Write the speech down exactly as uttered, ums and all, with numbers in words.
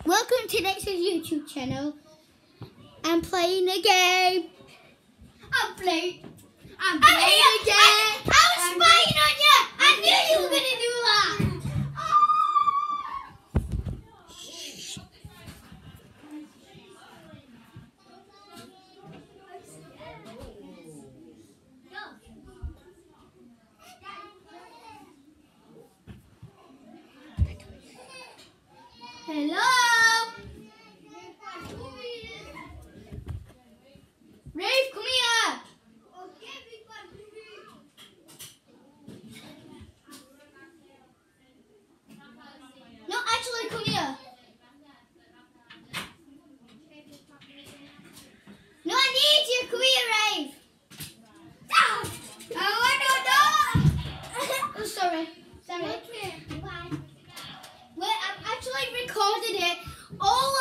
Welcome to Nexus YouTube channel. I'm playing a game. I'm playing. I'm playing I'm a game. I, I was I'm spying on you. I knew you were gonna do that. Hello. Rafe, come here. No, actually, come here. No, I need you. Come here, Rafe. Ah! Oh, I don't know. Oh, sorry. Sorry. Wait, I've actually recorded it all